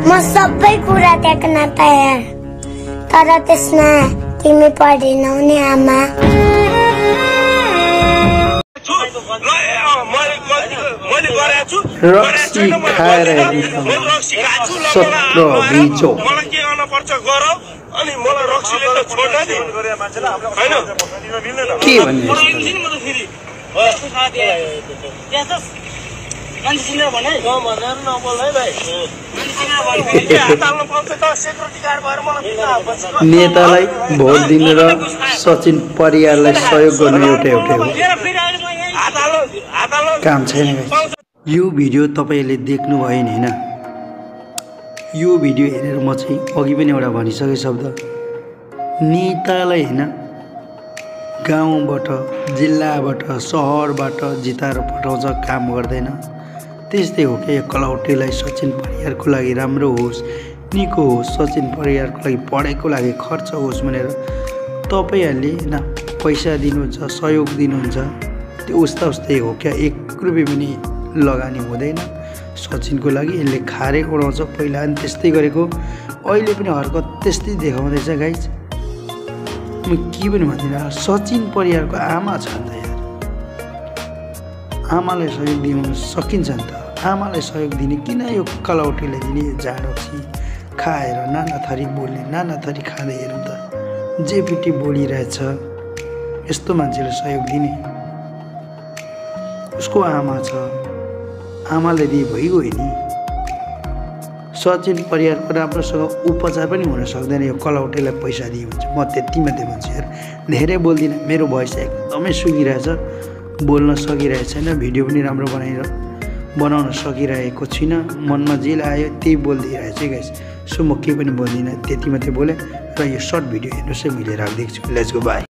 म सबै कुरा त्याग्न तयार, तर त्यसमा तिमी पढेनौ नि आमा। रक्सी खाएर सत्र बिचो मलाई के गर्न पर्छ गर अनि मलाई रक्सीले त छोड्न नि हैन के भन्ने नेतालाई भोट दिन र सचिन परियारलाई सहयोग गर्नु एउटै हो, काम छैन। यो भिडियो तपाईले देख्नु भयो नि हैन? यो भिडियो हेरेर म चाहिँ अघि पनि एउटा भनिसके शब्द, नेतालाई हैन गाउँबाट जिल्लाबाट सहरबाट जिताएर पठाउँछ, काम गर्दैन। त्यस्तै हो के कलौटेलाई सचिन परियारको लागि राम्रो होस्, निको होस्, सचिन परियारको लागि पढाइको लागि खर्च होस् भनेर तपाईहरुले हैन पैसा दिनुहुन्छ, सहयोग दिनुहुन्छ। त्यो उस्ता उस्तै हो क्या, 1 रुपैयाँ पनि लगानी हुँदैन सचिनको लागि। यसले खारे उडाउँछ, पहिला पनि त्यस्तै गरेको, अहिले पनि हरकत त्यस्तै देखाउँदैछ गाइज। म के पनि भन्दिनँ, सचिन परियारको आमा छ नि त यार, आमालाई सहयोग दिनु सकिन्छ नि त। आमालाई सहयोग दिने किन यो कलौटीले दिने? जाडक्सी खाएर नाना थरी बोल्ने, नाना थरी खाँदै हेरौँ त, जे पिटी बोलिरहेछ, यस्तो मान्छेले सहयोग दिने? उसको आमा छ, आमाले दिए भइगयो नि। सचिन परियारको राम्रोसँग उपचार पनि हुन सक्दैन यो कलौटेलाई पैसा दिए हुन्छ। म त्यति मात्रै भन्छु यार, धेरै बोल्दिनँ, मेरो भोइस एकदमै सुकिरहेछ, बोल्न सकिरहेको छैन, भिडियो पनि राम्रो बनाउन सकिरहेको छुइनँ। मनमा जे लाग्यो त्यही बोलिदिइरहेको छु गाइस। सो म केही पनि बोल्दिनँ, त्यति मात्रै बोलेँ। र यो सर्ट भिडियो हेर्नुहोस् है, मैले राखिदिएको छु। Let's go by.